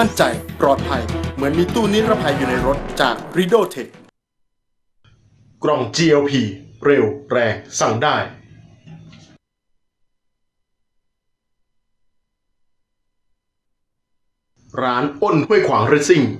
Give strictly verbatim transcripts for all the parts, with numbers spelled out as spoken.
มั่นใจปลอดภัยเหมือนมีตู้นิรภัยอยู่ในรถจาก Rido Tech กล่อง จี แอล พี เร็วแรงสั่งได้ร้านอ้นห้วยขวางเรซซิ่ง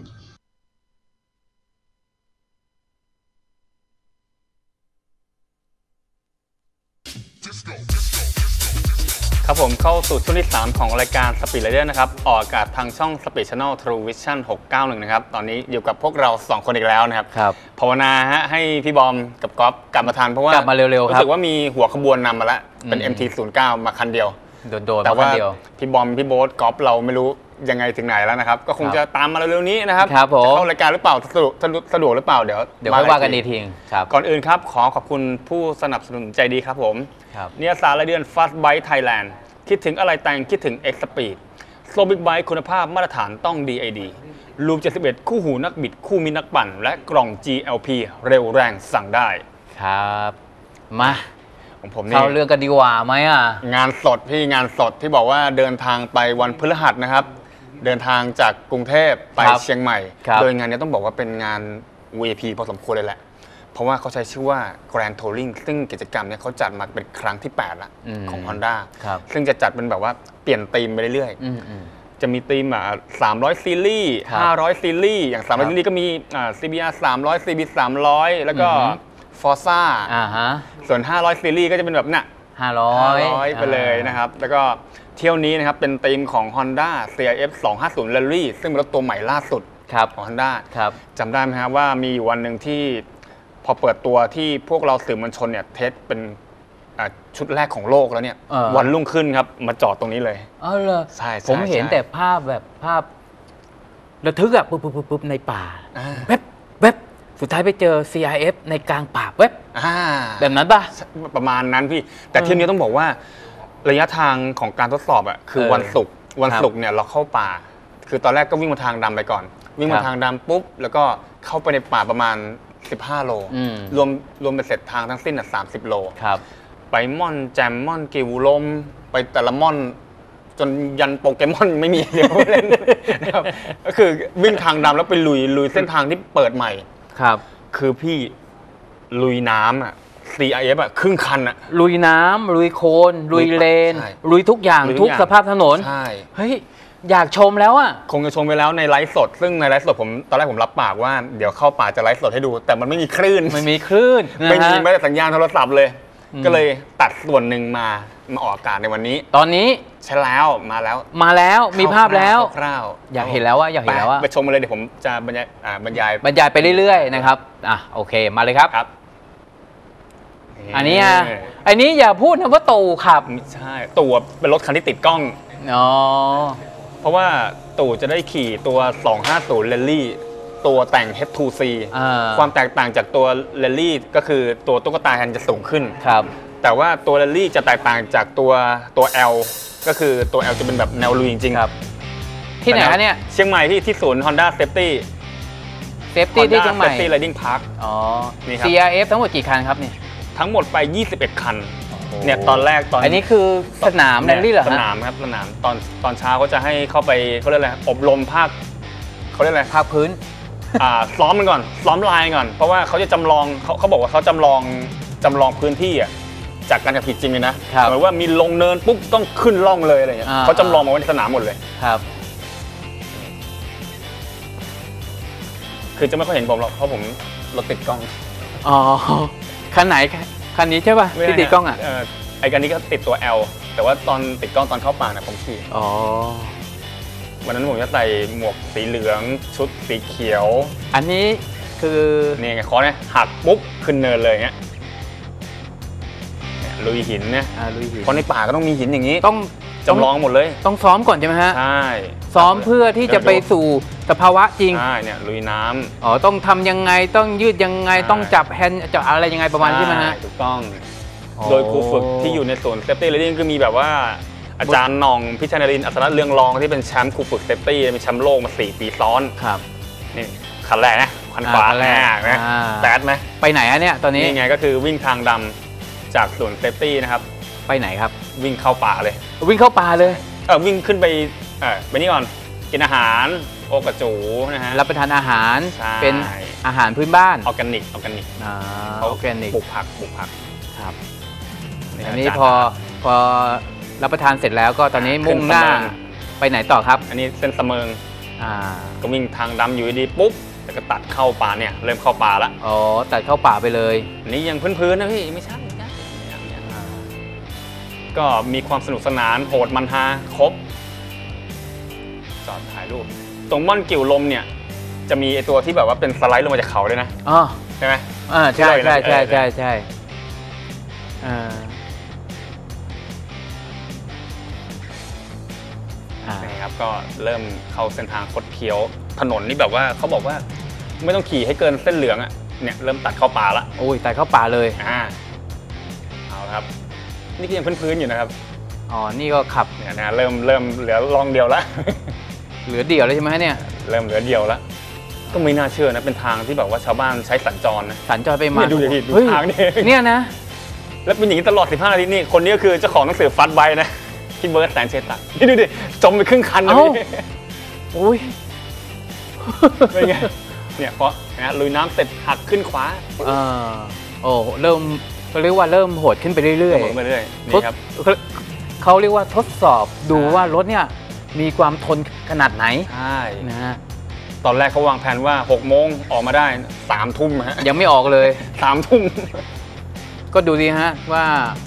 ครับผมเข้าสู่ช่วงที่สามของรายการ Speed Rider นะครับออกอากาศทางช่อง Speed Channel True Vision หกเก้าหนึ่งนะครับตอนนี้อยู่กับพวกเราสองคนอีกแล้วนะครับครับภาวนาฮะให้พี่บอมกับก๊อฟกลับมาทันเพราะว่ากลับมาเร็วๆครับรู้สึกว่ามีหัวขบวนนำมาแล้วเป็น เอ็ม ที ศูนย์เก้า มาคันเดียวโดนๆแต่ว่าพี่บอมพี่โบ๊ทก๊อฟเราไม่รู้ยังไงถึงไหนแล้วนะครับก็คงจะตามมาเร็วๆนี้นะครับจะเข้ารายการหรือเปล่าสะดวกสะดวกหรือเปล่าเดี๋ยวเดี๋ยวค่อยว่ากันอีกทีครับก่อนอื่นครับขอขอบคุณผู้สนับสนุนใจดีครับผมนิยสารรายเดือน Fast Bike Thailand คิดถึงอะไรแต่งคิดถึง X Speed โซบิ๊กไบค์คุณภาพมาตรฐานต้อง ดี ไอ ดี ลูปเจ็ดสิบเอ็ดคู่หูนักบิดคู่มีนักปั่นและกล่อง จี แอล พี เร็วแรงสั่งได้ครับมาของผมนี่เข้าเรื่องกันดีกว่าไหมอ่ะงานสดพี่งานสดที่บอกว่าเดินทางไปวันพฤหัสนะครับเดินทางจากกรุงเทพไปเชียงใหม่โดยงานนี้ต้องบอกว่าเป็นงาน วี ไอ พี พอสมควรเลยแหละเพราะว่าเขาใช้ชื่อว่า Grand Touring ซึ่งกิจกรรมนี้เขาจัดมาเป็นครั้งที่แปดละของ Honda ซึ่งจะจัดเป็นแบบว่าเปลี่ยนธีมไปเรื่อยๆจะมีธีมอ่ะสามร้อยซีรีส์ห้าร้อยซีรีส์อย่างสามร้อยซีรีส์ก็มีอ่า ซี บี อาร์ สามร้อย ซี บี สามร้อยแล้วก็ Forza อ่าฮะส่วนห้าร้อยซีรีส์ก็จะเป็นแบบน่ะห้าร้อยไปเลยนะครับแล้วก็เที่ยวนี้นะครับเป็นธีมของ Honda ซี ไอ เอฟ สองห้าศูนย์ Rally ซึ่งเป็นรถตัวใหม่ล่าสุดของ Honda จำได้ไหมครับว่ามีอยู่วันหนึ่งที่พอเปิดตัวที่พวกเราสื่อมวลชนเนี่ยเทสเป็นชุดแรกของโลกแล้วเนี่ยวันรุ่งขึ้นครับมาจอดตรงนี้เลยอ๋อเหรอใช่ผมเห็นแต่ภาพแบบภาพระทึกอะปุ๊บปุ๊บปุ๊บในป่าเว็บเว็บสุดท้ายไปเจอ ซี ไอ เอฟ ในกลางป่าเว็บแบบนั้นป่ะประมาณนั้นพี่แต่เที่ยวนี้ต้องบอกว่าระยะทางของการทดสอบอะคือวันศุกร์วันศุกร์เนี่ยเราเข้าป่าคือตอนแรกก็วิ่งมาทางดำไปก่อนวิ่งมาทางดำปุ๊บแล้วก็เข้าไปในป่าประมาณสิบห้าโลรวมรวมเป็นเสร็จทางทั้งสิ้นอ่ะสามสิบโลไปม่อนแจมม่อนกิวลมไปแต่ละม่อนจนยันโปเกมอนไม่มีเดียวเล่นนะครับก็คือวิ่งทางดำแล้วไปลุยลุยเส้นทางที่เปิดใหม่ครับคือพี่ลุยน้ำอ่ะ ซี ไอ เอฟ อ่ะครึ่งคันอ่ะลุยน้ำลุยโคลนลุยเลนลุยทุกอย่างทุกสภาพถนนใช่เฮ้ยอยากชมแล้วอ่ะคงจะชมไปแล้วในไลฟ์สดซึ่งในไลฟ์สดผมตอนแรกผมรับปากว่าเดี๋ยวเข้าป่าจะไลฟ์สดให้ดูแต่มันไม่มีคลื่นไม่มีคลื่นไม่มีแม้แต่สัญญาณโทรศัพท์เลยก็เลยตัดส่วนหนึ่งมามาออกอากาศในวันนี้ตอนนี้ใช่แล้วมาแล้วมาแล้วมีภาพแล้วคร่าวๆอยากเห็นแล้วว่าอยากเห็นแล้วว่าไปชมมาเลยเดี๋ยวผมจะบรรยายบรรยายบรรยายไปเรื่อยๆนะครับอ่ะโอเคมาเลยครับครับอันนี้อ่ะอันนี้อย่าพูดนะว่าตู่ขับไม่ใช่ตู่เป็นรถคันที่ติดกล้องอ๋อเพราะว่าตู่จะได้ขี่ตัวสองห้าศูนย์ Rally ตัวแต่ง เอช ทู ซี ความแตกต่างจากตัว Rally ก็คือตัวตุ๊กตาแฮนด์จะสูงขึ้นครับแต่ว่าตัว Rally จะแตกต่างจากตัวตัว L ก็คือตัว L จะเป็นแบบแนวลุยจริงๆครับที่ไหนคะเนี่ยเชียงใหม่ที่ที่ศูนย์ Honda Safety Safety ที่เชียงใหม่ Safety Riding Park อ๋อนี่ครับ ซี อาร์ เอฟ ทั้งหมดกี่คันครับเนี่ยทั้งหมดไปยี่สิบเอ็ดคันเนี่ยตอนแรกตอนอันนี้คือสนามแรลลี่เหรอฮะสนามครับสนามตอนตอนเช้าเขาจะให้เข้าไปเขาเรียกอะไรอบรมภาคเขาเรียกอะไรภาคพื้นอ่าซ้อมมันก่อนซ้อมลายก่อนเพราะว่าเขาจะจำลองเขาเขาบอกว่าเขาจำลองจำลองพื้นที่อ่ะจากการกระทำผิดจริงเลยนะหมายว่ามีลงเนินปุ๊บต้องขึ้นล่องเลยอะไรอย่างเงี้ยเขาจำลองมาไว้ในสนามหมดเลยครับคือจะไม่ค่อยเห็นผมหรอกเพราะผมรถติดกล้องอ๋อคันไหนคันนี้ใช่ป่ะที่ติดกล้องอ่ะไอ้คันนี้ก็ติดตัว L แต่ว่าตอนติดกล้องตอนเข้าป่าเนี่ยผมขี่อ๋อวันนั้นผมจะใส่หมวกสีเหลืองชุดสีเขียวอันนี้คือนี่ไงคอเนี่ยหักปุ๊บขึ้นเนินเลยเงี้ยลุยหินเนี่ยลุยหินเพราะในป่าก็ต้องมีหินอย่างนี้ต้องจำลองหมดเลยต้องซ้อมก่อนใช่ไหมฮะใช่ซ้อมเพื่อที่จะไปสู่สภาวะจริงใช่เนี่ยลุยน้ำอ๋อต้องทำยังไงต้องยืดยังไงต้องจับแฮนด์จับอะไรยังไงประมาณใช่ไหมฮะถูกต้องโดยครูฝึกที่อยู่ในศูนย์เซฟตี้เรดดิ้งก็มีแบบว่าอาจารย์หน่องพิชานรินทร์อัศรเรืองรองที่เป็นแชมป์ครูฝึกเซฟตี้เป็นแชมป์โลกมาสี่ปีซ้อนครับนี่คันแรกนะคันขวาแรกนะแต๊ดไหมไปไหนอะเนี่ยตอนนี้นี่ไงก็คือวิ่งทางดำจากศูนย์เซฟตี้นะครับไปไหนครับวิ่งเข้าป่าเลยวิ่งเข้าป่าเลยเออวิ่งขึ้นไปเออไปนี่ก่อนกินอาหารโอกระจูนะฮะรับประทานอาหารเป็นอาหารพื้นบ้านออร์แกนิกออร์แกนิกเขาออร์แกนิกปลูกผักปลูกผักครับอันนี้พอพอรับประทานเสร็จแล้วก็ตอนนี้มุ่งหน้าไปไหนต่อครับอันนี้เส้นเสมิงก็วิ่งทางดำอยู่ดีปุ๊บแล้วก็ตัดเข้าป่าเนี่ยเริ่มเข้าป่าละอ๋อตัดเข้าป่าไปเลยนี่ยังพื้นๆนะพี่ไม่ใช่ไม่ใช่ก็มีความสนุกสนานโหดมันฮาครบจอดถ่ายรูปตรงม่อนกิ่วลมเนี่ยจะมีไอตัวที่แบบว่าเป็นสไลด์ลงมาจากเขาด้วยนะอ๋อใช่ไหมอ่าใช่ใช่ใช่ใช่ใช่อ่านี่ครับก็เริ่มเข้าเส้นทางคดเคี้ยวถนนนี่แบบว่าเขาบอกว่าไม่ต้องขี่ให้เกินเส้นเหลืองอ่ะเนี่ยเริ่มตัดเข้าป่าละโอ้ยตัดเข้าป่าเลยอ่าเอาครับนี่ก็ยังพื้นๆอยู่นะครับอ๋อนี่ก็ขับเนี่ยนะเริ่มเริ่มเหลือลองเดียวแล้วเหลือเดี่ยวเลยใช่ไหมเนี่ยเริ่มเหลือเดี่ยวแล้วก็ไม่น่าเชื่อนะเป็นทางที่แบบว่าชาวบ้านใช้สัญจรนะสัญจรไปมาดูดิดูทางนี่เนี่ยนะแล้วเป็นอย่างนี้ตลอดสิบห้านาทีนี่คนนี้ก็คือเจ้าของหนังสือฟัดใบนะพี่เบิร์ดแสนเชตักนี่ดูดิจมไปครึ่งคันเลยโอ้ยเป็นไงเนี่ยเพราะนะลุยน้ำเสร็จหักขึ้นขวาอ่าโอ้เริ่มเขาเรียกว่าเริ่มโหดขึ้นไปเรื่อยๆไปเรื่อยนี่ครับเขาเรียกว่าทดสอบดูว่ารถเนี่ยมีความทนขนาดไหนใช่นะฮะตอนแรกเขาวางแผนว่าหกโมงออกมาได้สามทุ่มฮะยังไม่ออกเลยสามทุ่มก็ดูดีฮะว่า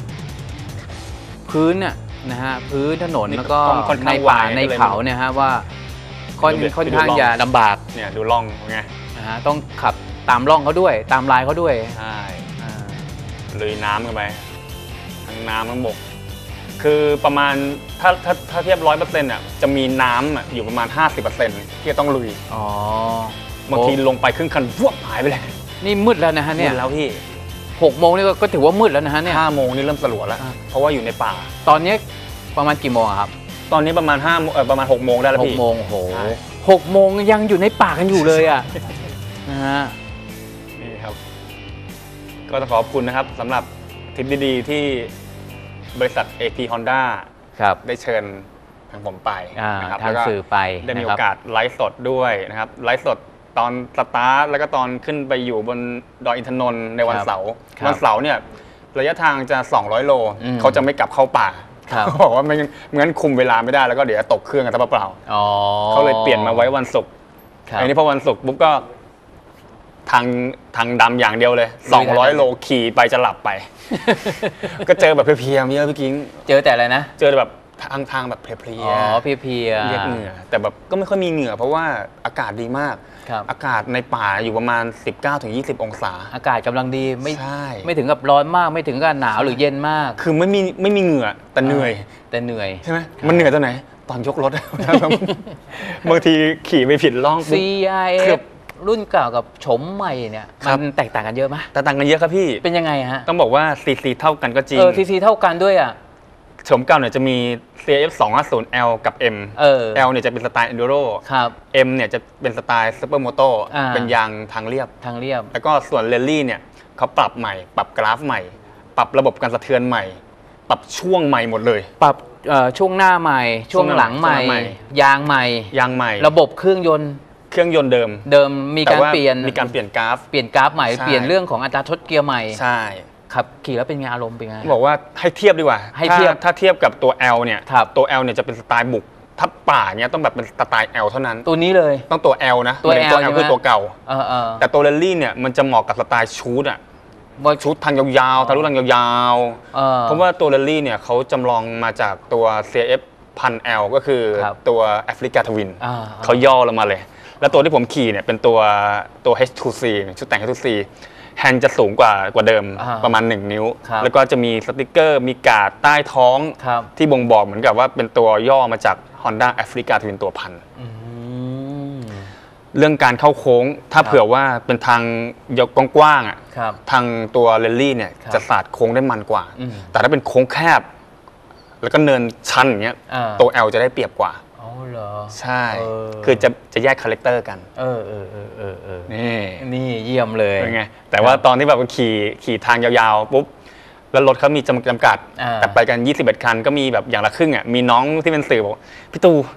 พื้นน่ะนะฮะพื้นถนนแล้วก็ในป่าในเขาเนี่ยฮะว่าค่อนค่อนข้างจะลำบากเนี่ยดูร่องไงนะฮะต้องขับตามร่องเขาด้วยตามลายเขาด้วยใช่ลุยน้ำกันไปทั้งน้ำทั้งบกคือประมาณถ้าถ้าถ้าเทียบร้อยเปอร์เซ็นต์อ่ะจะมีน้ำอยู่ประมาณห้าสิบเปอร์เซ็นต์ที่จะต้องลุยอ๋อบางทีลงไปครึ่งคันวบหายไปเลยนี่มืดแล้วนะฮะเนี่ยมืดแล้วพี่หกโมงนี่ก็ถือว่ามืดแล้วนะฮะเนี่ยห้าโมงนี่เริ่มสลัวแล้วเพราะว่าอยู่ในป่าตอนนี้ประมาณกี่โมงครับตอนนี้ประมาณห้าเออประมาณหกโมงได้แล้วพี่หกโมงโหหกโมงยังอยู่ในป่ากันอยู่เลยอ่ะนะฮะนี่ครับก็ต้องขอบคุณนะครับสำหรับทริปดีๆที่บริษัท เอ พี Honda ได้เชิญทางผมไปนะครับทางสื่อไปได้มีโอกาสไลฟ์สดด้วยนะครับไลฟ์สดตอนสตาร์ทแล้วก็ตอนขึ้นไปอยู่บนดอยอินทนนท์ในวันเสาร์วันเสาร์เนี่ยระยะทางจะสองร้อยโลเขาจะไม่กลับเข้าป่าเขาบอกว่าไม่งั้นคุมเวลาไม่ได้แล้วก็เดี๋ยวตกเครื่องกันซะเปล่าเขาเลยเปลี่ยนมาไว้วันศุกร์อันนี้พอวันศุกร์ปุ๊บก็ทางทางดำอย่างเดียวเลยสองร้อยโลขี่ไปจะหลับไปก็เจอแบบเพลียๆเยอะพี่กิ้งเจอแต่อะไรนะเจอแบบทางทางแบบเพลียๆอ๋อเพลียๆเรียกเหงื่อแต่แบบก็ไม่ค่อยมีเหงื่อเพราะว่าอากาศดีมากอากาศในป่าอยู่ประมาณ สิบเก้าถึงยี่สิบ องศาอากาศกำลังดีไม่ไม่ถึงกับร้อนมากไม่ถึงกับหนาวหรือเย็นมากคือไม่มีไม่มีเหงื่อแต่เหนื่อยแต่เหนื่อยใช่ไหมมันเหนื่อยตอนไหนตอนยกรถบางทีขี่ไปผิดล่องซี ไอ เอฟ รุ่นเก่ากับโฉมใหม่เนี่ยมันแตกต่างกันเยอะไหมแตกต่างกันเยอะครับพี่เป็นยังไงฮะต้องบอกว่าซีซีเท่ากันก็จริงเออซีซีเท่ากันด้วยอ่ะโฉมเก่าเนี่ยจะมี ซี เอฟ สองห้าศูนย์ แอล กับ M เออ L เนี่ยจะเป็นสไตล์ Enduro ครับ M เนี่ยจะเป็นสไตล์ Supermoto เป็นยางทางเรียบทางเรียบแล้วก็ส่วน Rally เนี่ยเขาปรับใหม่ปรับกราฟใหม่ปรับระบบการสะเทือนใหม่ปรับช่วงใหม่หมดเลยปรับช่วงหน้าใหม่ช่วงหลังใหม่ยางใหม่ยางใหม่ระบบเครื่องยนต์เครื่องยนต์เดิมเดิมมีการเปลี่ยนมีการเปลี่ยนกราฟเปลี่ยนกราฟใหม่เปลี่ยนเรื่องของอัตราทดเกียร์ใหม่ใช่ขับขี่แล้วเป็นไงอารมณ์เป็นไงบอกว่าให้เทียบดีกว่าให้เทียบถ้าเทียบกับตัว L เนี่ยตัว L เนี่ยจะเป็นสไตล์บุกถ้าป่าเนี่ยต้องแบบเป็นสไตล์ L เท่านั้นตัวนี้เลยต้องตัว L นะตัว L คือตัวเก่าแต่ตัว Rally เนี่ยมันจะเหมาะกับสไตล์ชูดอะชุดทางยาวๆทะลุทางยาวๆเพราะว่าตัว Rally เนี่ยเขาจำลองมาจากตัว ซี เอฟ พัน แอล ก็คือตัวแอฟริกาทวินเขาย่อลงมาเลยแล้วตัวที่ผมขี่เนี่ยเป็นตัวตัว เอช ทู ซี ชุดแต่ง เอช ทู ซี แฮนด์จะสูงกว่ากว่าเดิมประมาณหนึ่งนิ้วแล้วก็จะมีสติกเกอร์มีกาดใต้ท้องที่บ่งบอกเหมือนกับว่าเป็นตัวย่อมาจาก Honda Africa Twin ตัวพันเรื่องการเข้าโค้งถ้าเผื่อว่าเป็นทางยกกว้างๆอ่ะทางตัวเรลลี่เนี่ยจะสาดโค้งได้มันกว่าแต่ถ้าเป็นโค้งแคบแล้วก็เนินชันอย่างเงี้ยตัว L จะได้เปรียบกว่าอ๋อเหรอใช่คือจะจะแยกคาแรคเตอร์กันเออเออเออเออเออนี่นี่เยี่ยมเลยเป็นไงแต่ว่าตอนที่แบบขี่ขี่ทางยาวๆปุ๊บแล้วรถเขามีจำกัดแต่ไปกันยี่สิบเอ็ดคันก็มีแบบอย่างละครึ่งอ่ะมีน้องที่เป็นสื่อบอกพี่ตู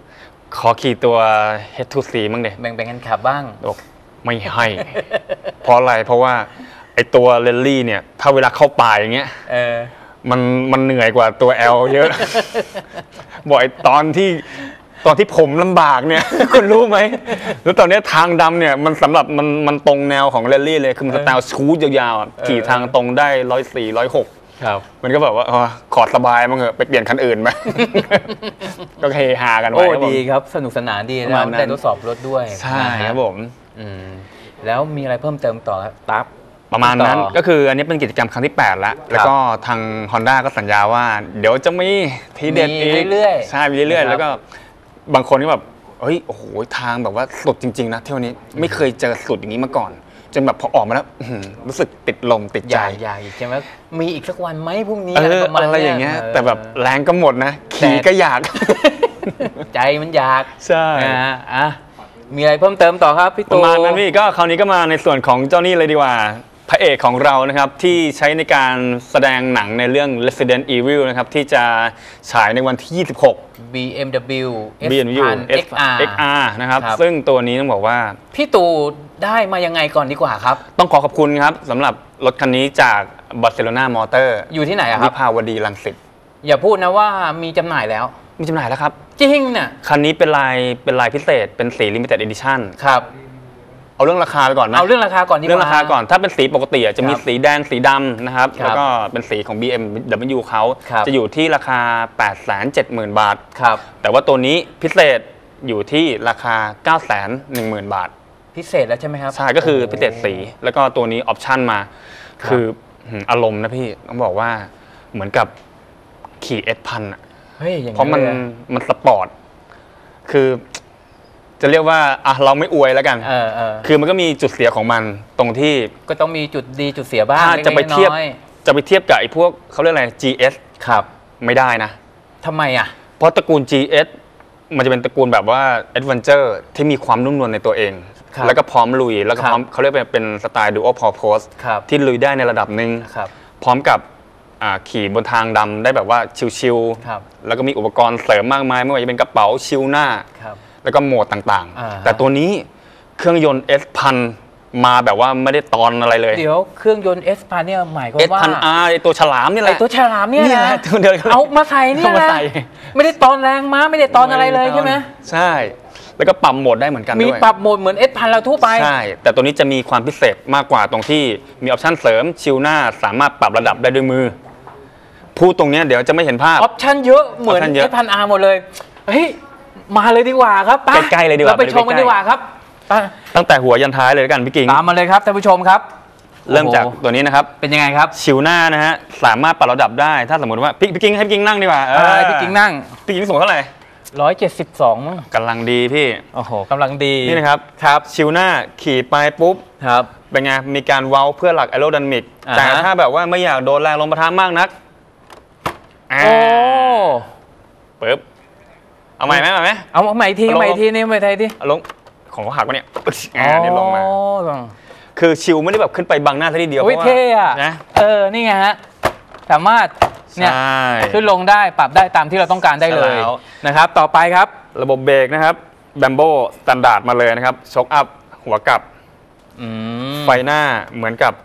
ขอขี่ตัว เฮด ทู ซี มั้งเด็แบ่งๆกันขับบ้างบอกไม่ให้ เพราะอะไรเพราะว่าไอตัวเรลลี่เนี่ยถ้าเวลาเข้าป่าอย่างเงี้ยเออมันมันเหนื่อยกว่าตัว L เยอะ บอกไอตอนที่ตอนที่ผมลำบากเนี่ย คุณรู้ไหมแล้วตอนนี้ทางดำเนี่ยมันสำหรับมันมันตรงแนวของเรลลี่เลยคือมันสไตล์ชูดยาวๆขี่ทางตรงได้ร้อยสี่ร้อยหกมันก็แบบว่าขอสบายมั้งเหอะไปเปลี่ยนคันอื่นไหม ก็เฮฮากันไปโอ้ดีครับสนุกสนานดีแล้วได้ทดสอบรถด้วยใช่ครับผมแล้วมีอะไรเพิ่มเติมต่อตับประมาณนั้นก็คืออันนี้เป็นกิจกรรมครั้งที่แปดแล้วแล้วก็ทาง Honda ก็สัญญาว่าเดี๋ยวจะมีทีเด็ดอีกเรื่อยๆใช่มีเรื่อยๆแล้วก็บางคนก็แบบเฮ้ยโอ้โหทางแบบว่าสุดจริงๆนะเที่ยวนี้ไม่เคยเจอสุดอย่างนี้มาก่อนจนแบบพอออกมาแล้วรู้สึกติดลมติดใจใหญ่ใช่ไหมมีอีกสักวันไหมพรุ่งนี้อะไรอย่างเงี้ยแต่แบบแรงก็หมดนะขี่ก็อยากใจมันอยากใช่อ่ะมีอะไรเพิ่มเติมต่อครับพี่ตูประมาณนั้นพี่ก็คราวนี้ก็มาในส่วนของเจ้านี่เลยดีกว่าพระเอกของเรานะครับที่ใช้ในการแสดงหนังในเรื่อง Resident Evil นะครับที่จะฉายในวันที่ยี่สิบหกบี เอ็ม ดับเบิลยูบี เอ็ม ดับเบิลยู เอ็กซ์ อาร์ นะครับซึ่งตัวนี้ต้องบอกว่าพี่ตูได้มายังไงก่อนดีกว่าครับต้องขอขอบคุณครับสำหรับรถคันนี้จากบาร์เซโลนามอเตอร์อยู่ที่ไหนครับวิภาวดีรังสิตอย่าพูดนะว่ามีจำหน่ายแล้วมีจำหน่ายแล้วครับจริงเนี่ยคันนี้เป็นลายเป็นลายพิเศษเป็นสี Limited Edition ครับเอาเรื่องราคาไปก่อนไหมเอาเรื่องราคาก่อนดีกว่าเรื่องราคาก่อนถ้าเป็นสีปกติจะมีสีแดงสีดำนะครับแล้วก็เป็นสีของ บี เอ็ม ดับเบิลยู เขาจะอยู่ที่ราคา แปดแสนเจ็ดหมื่น บาทครับแต่ว่าตัวนี้พิเศษอยู่ที่ราคา เก้าแสนหนึ่งหมื่น บาทพิเศษแล้วใช่ไหมครับใช่ก็คือพิเศษสีแล้วก็ตัวนี้ออปชั่นมาคืออารมณ์นะพี่ต้องบอกว่าเหมือนกับขี่ เอส พัน อ่ะเพราะมันมันสปอร์ตคือจะเรียกว่าอ่ะเราไม่อวยแล้วกันเออเออคือมันก็มีจุดเสียของมันตรงที่ก็ต้องมีจุดดีจุดเสียบ้างถ้าจะไปเทียบจะไปเทียบกับไอ้พวกเขาเรียกอะไร จี เอสครับไม่ได้นะทำไมอ่ะเพราะตระกูล จี เอส มันจะเป็นตระกูลแบบว่าแอดเวนเจอร์ที่มีความนุ่มนวลในตัวเองแล้วก็พร้อมลุยแล้วก็พร้อมเขาเรียกเป็นสไตล์ดูโอพอร์โพสที่ลุยได้ในระดับหนึ่งพร้อมกับขี่บนทางดำได้แบบว่าชิวๆแล้วก็มีอุปกรณ์เสริมมากมายไม่ว่าจะเป็นกระเป๋าชิลหน้าแล้วก็โหมดต่างๆแต่ตัวนี้เครื่องยนต์ เอส พัน มาแบบว่าไม่ได้ตอนอะไรเลยเดี๋ยวเครื่องยนต์ S พันเนี่ยหมายความว่าเอส พัน อาร์ ไอตัวฉลามนี่แหละไอตัวฉลามเนี่ยนะเอามาใส่เนี่ยนะไม่ได้ตอนแรงม้าไม่ได้ตอนอะไรเลยใช่ไหมใช่แล้วก็ปรับโหมดได้เหมือนกันด้วยมีปรับโหมดเหมือน S พันเราทั่วไปใช่แต่ตัวนี้จะมีความพิเศษมากกว่าตรงที่มีออปชั่นเสริมชิลหน้าสามารถปรับระดับได้ด้วยมือพูดตรงนี้เดี๋ยวจะไม่เห็นภาพออปชั่นเยอะเหมือน S พัน อาร์ หมดเลยเฮ้ยมาเลยดีกว่าครับใกล้ๆเลยดีกว่าเราไปชมกันดีกว่าครับตั้งแต่หัวยันท้ายเลยกันพี่กิ่งตามมาเลยครับท่านผู้ชมครับเริ่มจากตัวนี้นะครับเป็นยังไงครับชิวหน้านะฮะสามารถปรับระดับได้ถ้าสมมติว่าพี่กิ่งให้พี่กิ่งนั่งดีกว่าเออพี่กิ่งนั่งพี่กิ่งสูงเท่าไหร่ร้อยเจ็ดสิบสองมั้งกำลังดีพี่โอ้โหกำลังดีนี่นะครับครับชิวหน้าขี่ไปปุ๊บครับเป็นไงมีการเว้าเพื่อหลักแอโรไดนามิกแต่ถ้าแบบว่าไม่อยากโดนแรงลมปะทะมากนักโอ้ปึ๊บเอาใหม่ไหมเอาไหมเอาใหม่ทีใหม่ทีนี่ใหม่ทีที่ลงของเขาหักวะเนี่ยอ่าเนี่ยลงมาคือชิวไม่ได้แบบขึ้นไปบังหน้าทีเดียวเพราะว่าเท่อะนะเออนี่ไงฮะสามารถเนี่ยขึ้นลงได้ปรับได้ตามที่เราต้องการได้เลยนะครับต่อไปครับระบบเบรกนะครับแบมโบสแตนดาร์ดมาเลยนะครับช็อคอัพหัวกลับไฟหน้าเหมือนกับ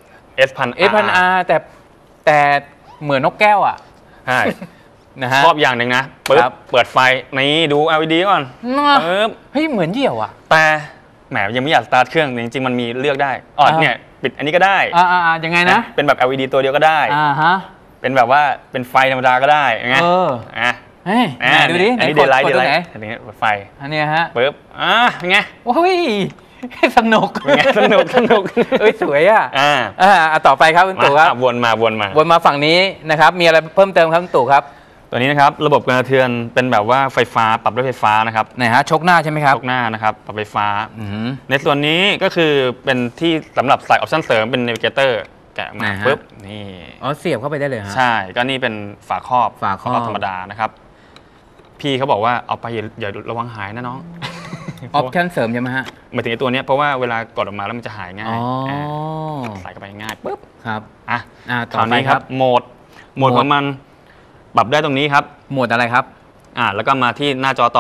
S พัน S พัน อาร์ แต่แต่เหมือนนกแก้วอ่ะใช่นะฮะชอบอย่างหนึ่งนะปึ๊บเปิดไฟนี่ดู แอล อี ดี ก่อนปึ๊บเฮ้ยเหมือนเดี่ยวอ่ะแต่แหมยังไม่อยากสตาร์ทเครื่องจริงๆมันมีเลือกได้อ๋อเนี่ยปิดอันนี้ก็ได้อ่าๆยังไงนะเป็นแบบ แอล อี ดี ตัวเดียวก็ได้อ่าฮะเป็นแบบว่าเป็นไฟธรรมดาก็ได้ไงเอออ่ะเฮ้ยดูดิอันนี้เดย์ไลท์เดย์ไลท์อันนี้เปิดไฟอันนี้ฮะปึ๊บอ่ะเป็นไงโอ้ยสนุกสนุกสนุกเอ้ยสวยอ่ะอ่าอ่าต่อไปครับคุณตู่ครับวนมาวนมาวนมาฝั่งนี้นะครับมีอะไรเพิ่มเติมครับคุณตู่ครับตัวนี้นะครับระบบกระเทือนเป็นแบบว่าไฟฟ้าปรับด้วยไฟฟ้านะครับไหนฮะชกหน้าใช่ไหมครับชกหน้านะครับปรับไฟฟ้าในส่วนนี้ก็คือเป็นที่สำหรับใส่ออปชั่นเสริมเป็นเนวิเกเตอร์แกะมาปุ๊บนี่อ๋อเสียบเข้าไปได้เลยฮะใช่ก็นี่เป็นฝาครอบฝาครอบธรรมดานะครับพี่เขาบอกว่าเอาไปอย่าระวังหายนะน้องออปชั่นเสริมใช่ไหมฮะหมายถึงตัวนี้เพราะว่าเวลากดออกมาแล้วมันจะหายง่ายใส่เข้าไปง่ายปุ๊บครับอ่ะต่อไปครับโหมดโหมดของมันปรับได้ตรงนี้ครับโหมดอะไรครับอ่าแล้วก็มาที่หน้าจอต่อ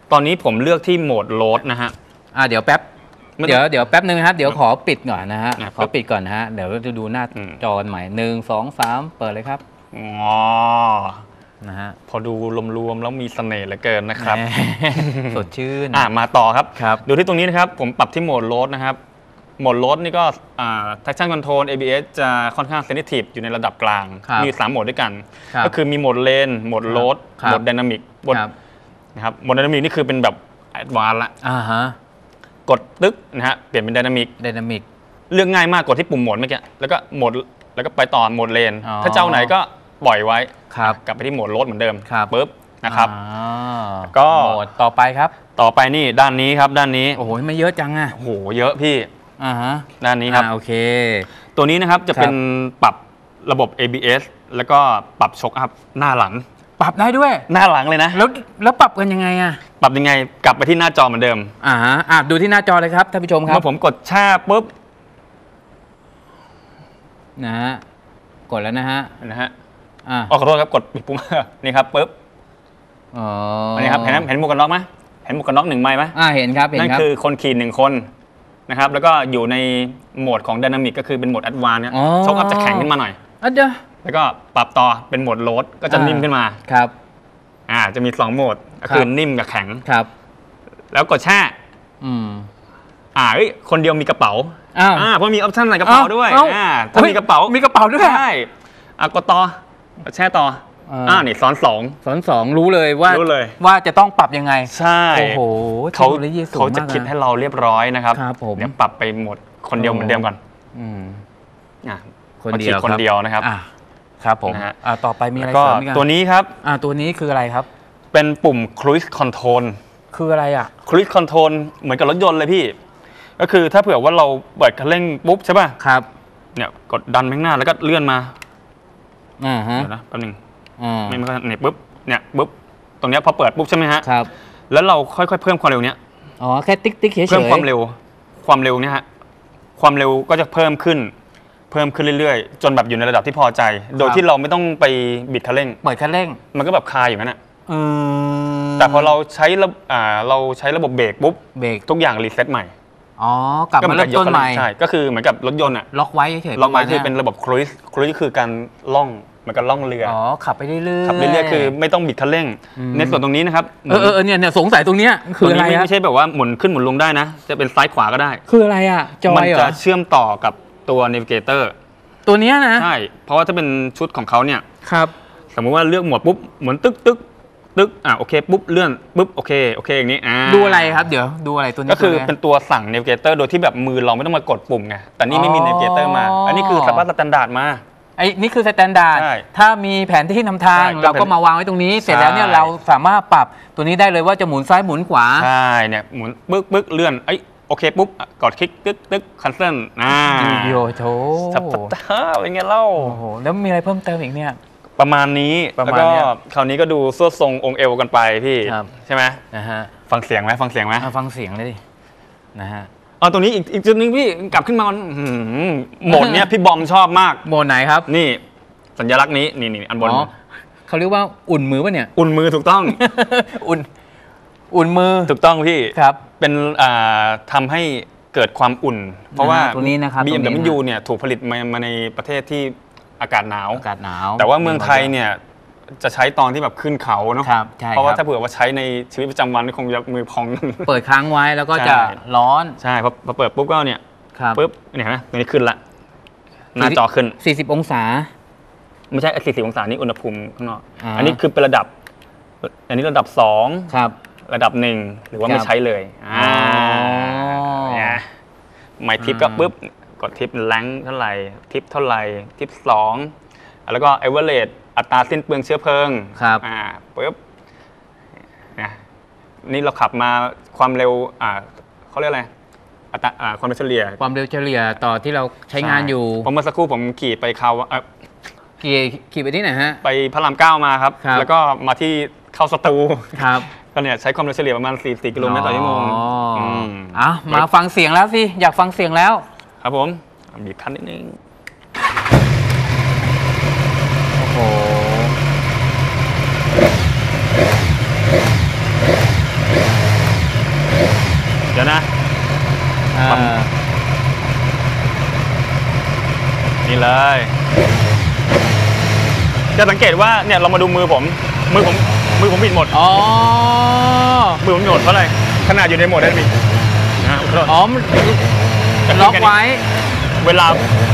ตอนนี้ผมเลือกที่โหมดโหลดนะฮะอ่าเดี๋ยวแป๊บเดี๋ยวเดี๋ยวแป๊บนึงนะครับเดี๋ยวขอปิดก่อนนะฮะขอปิดก่อนนะฮะเดี๋ยวเราจะดูหน้าจอกันใหม่หนึ่งสองสามเปิดเลยครับอ๋อนะฮะพอดูรวมๆแล้วมีเสน่ห์เหลือเกินนะครับสดชื่นอ่ะมาต่อครับดูที่ตรงนี้นะครับผมปรับที่โหมดโหลดนะครับโหมดโหลดนี่ก็อ่า traction control เอ บี เอส จะค่อนข้าง sensitive อยู่ในระดับกลางมีสามโหมดด้วยกันก็คือมีโหมดเลนโหมดโหลดโหมด dynamic บนนะครับโหมด dynamic นี่คือเป็นแบบ advanced ละอ่าฮะกดตึ๊กนะฮะเปลี่ยนเป็น dynamic dynamic เลือกง่ายมากกดที่ปุ่มโหมดเมื่อกี้แล้วก็โหมดแล้วก็ไปต่อโหมดเลนถ้าเจ้าไหนก็ปล่อยไว้กลับไปที่โหมดโหลดเหมือนเดิมปุ๊บนะครับก็โหมดต่อไปครับต่อไปนี่ด้านนี้ครับด้านนี้โอ้โหไม่เยอะจังอ่ะโอ้โหเยอะพี่อ่าฮะด้านนี้ครับโอเคตัวนี้นะครับจะเป็นปรับระบบ เอ บี เอส แล้วก็ปรับช็อคอัพหน้าหลังปรับได้ด้วยหน้าหลังเลยนะแล้วแล้วปรับกันยังไงอ่ะปรับยังไงกลับไปที่หน้าจอเหมือนเดิมอ่าฮะอ่ะดูที่หน้าจอเลยครับท่านผู้ชมครับเมื่อผมกดแช่ปุ๊บนะฮะกดแล้วนะฮะนะฮะอ่าขอโทษครับกดปุ่มนี่ครับปุ๊บอ๋ออันนี้ครับเห็นเห็นหมวกกันน็อกไหมเห็นหมวกกันน็อกหนึ่งใบไหมอ่าเห็นครับเห็นครับนั่นคือคนขี่หนึ่งคนนะครับแล้วก็อยู่ในโหมดของ Dynamic ก็คือเป็นโหมด Advanced เนี่ยช็อคอัพจะแข็งขึ้นมาหน่อยอ่ะเดี๋ยวแล้วก็ปรับต่อเป็นโหมดโหลดก็จะนิ่มขึ้นมาครับอ่าจะมีสองโหมดก็คือนิ่มกับแข็งครับแล้วกดแช่อืมอ่าเอ้ยคนเดียวมีกระเป๋าอ้าวอ่าเพราะมีออปชั่นใส่กระเป๋าด้วยอ่าถ้ามีกระเป๋ามีกระเป๋าด้วยใช่อ่ะกดต่อแช่ต่ออ่านี่ซ้อนสองซ้อนสองรู้เลยว่ารู้เลยว่าจะต้องปรับยังไงใช่โอ้โหเขาเขาจะคิดให้เราเรียบร้อยนะครับเดี๋ยวปรับไปหมดคนเดียวเหมือนเดิมก่อนอืมอ่าคนเดียวคนเดียวนะครับอ่าครับผมอ่าต่อไปมีอะไรก็ตัวนี้ครับอ่าตัวนี้คืออะไรครับเป็นปุ่ม Cruise Control คืออะไรอ่ะ Cruise Control เหมือนกับรถยนต์เลยพี่ก็คือถ้าเผื่อว่าเราเปิดคันเร่งปุ๊บใช่ป่ะครับเนี่ยกดดันไปข้างหน้าแล้วก็เลื่อนมาอ่าฮะเดี๋ยวนะแป๊บนึงไม่ไม่เนี่ยปุ๊บเนี่ยปุ๊บตรงเนี้ยพอเปิดปุ๊บใช่ไหมฮะครับแล้วเราค่อยๆเพิ่มความเร็วเนี้ยอ๋อแค่ติ๊กติ๊กเฉยๆเพิ่มความเร็วความเร็วเนี่ยฮะความเร็วก็จะเพิ่มขึ้นเพิ่มขึ้นเรื่อยๆจนแบบอยู่ในระดับที่พอใจโดยที่เราไม่ต้องไปบิดคันเร่งเปิดคันเร่งมันก็แบบคาอยู่นั่นแหละแต่พอเราใช้ระอ่าเราใช้ระบบเบรกปุ๊บเบรกทุกอย่างรีเซ็ตใหม่อ๋อกลับมาเริ่มต้นใหม่ใช่ก็คือเหมือนกับรถยนต์อะล็อกไว้เฉยๆล็อกไว้คือเป็นระบบครูซครูซคือการล่องเหมือนกับล่องเรืออ๋อขับไปเรื่อยๆขับเรื่อยๆคือไม่ต้องบิดคันเร่งในส่วนตรงนี้นะครับเออเออเนี่ยเนี่ยสงสัยตรงเนี้ยคืออะไรไม่ใช่แบบว่าหมุนขึ้นหมุนลงได้นะจะเป็นซ้ายขวาก็ได้คืออะไรอ่ะจอยเหรอมันจะเชื่อมต่อกับตัว Navigator ตัวเนี้ยนะใช่เพราะว่าถ้าเป็นชุดของเขาเนี่ยครับสมมติว่าเลือกหมวดปุ๊บหมุนตึ๊กตึ๊กตึ๊กอ่ะโอเคปุ๊บเลื่อนปุ๊บโอเคโอเคอย่างนี้อ่าดูอะไรครับเดี๋ยวดูอะไรตัวนี้ก็คือเป็นตัวสั่ง Navigator โดยที่แบบมือเราไม่ต้องมากดปุ่มไงแต่นี่ไม่มี Navigator มาอันนี้คือสภาพสแตนดาร์ดมาไอ้นี่คือสแตนดาร์ดถ้ามีแผนที่นำทางเราก็มาวางไว้ตรงนี้เสร็จแล้วเนี่ยเราสามารถปรับตัวนี้ได้เลยว่าจะหมุนซ้ายหมุนขวาใช่เนี่ยหมุนปึ๊กปึ๊กเลื่อนไอ้โอเคปุ๊บกดคลิกตึ๊กตึ๊กคันเซิลอ่าโยโถสับสับเป็นไงเล่าโอ้โหแล้วมีอะไรเพิ่มเติมอีกเนี่ยประมาณนี้แล้วก็คราวนี้ก็ดูสวดทรงองค์เอวกันไปพี่ใช่ไหมนะฮะฟังเสียงไหมฟังเสียงไหมฟังเสียงเลยดินะฮะอ๋อตรงนี้อีกอีกจุดนึงพี่กลับขึ้นมาโหมดเนี้ยพี่บอมชอบมากโหมดไหนครับนี่สัญลักษณ์นี้นี่นี่อันบนเขาเรียกว่าอุ่นมือป่ะเนี่ยอุ่นมือถูกต้องอุ่นอุ่นมือถูกต้องพี่ครับเป็นอ่าทำให้เกิดความอุ่นเพราะว่าตัวนี้นะครับบี เอ็ม ดับเบิลยู เนี่ยถูกผลิตมามาในประเทศที่อากาศหนาวอากาศหนาวแต่ว่าเมืองไทยเนี่ยจะใช้ตอนที่แบบขึ้นเขาเนาะเพราะว่าถ้าเผื่อว่าใช้ในชีวิตประจำวันคงจะมือพองเปิดค้างไว้แล้วก็จะร้อนใช่พอพอเปิดปุ๊บก็เนี่ยปุ๊บเนี่ยนะตัวนี้ขึ้นละหน้าจอขึ้นสี่สิบองศาไม่ใช่สี่สิบองศานี่อุณหภูมิข้างนอกอันนี้คือเป็นระดับอันนี้ระดับสองครับระดับหนึ่งหรือว่าไม่ใช้เลยอ่าเนี่ยไม่ทิปก็ปุ๊บกดทิปแรงเท่าไหร่ทิปเท่าไหร่ทิปสองแล้วก็เอเวอเรสต์อัตราสิ้นเปลืองเชื้อเพลิงครับอ่าปุ๊บเนี่ยนี่เราขับมาความเร็วอ่าเขาเรียกอะไรอัตราอ่าความเร็วเฉลี่ยความเร็วเฉลี่ยต่อที่เราใช้งานอยู่ผมเมื่อสักครู่ผมขี่ไปเขาขี่ขี่ไปที่ไหนฮะไปพระรามเก้ามาครับแล้วก็มาที่เข้าสตูครับก็เนี่ยใช้ความเร็วเฉลี่ยประมาณสี่สิบกิโลเมตรต่อชั่วโมงอ่ะมาฟังเสียงแล้วสิอยากฟังเสียงแล้วครับผมบีบคันนิดนึงโอ้โหจะสังเกตว่าเนี่ยเรามาดูมือผมมือผมมือผมบิดหมดอ๋อมือผมบิดหมดเพราะอะไรขนาดอยู่ในโหมดไดนามิกนะอ๋อมันล็อกไว้เวลา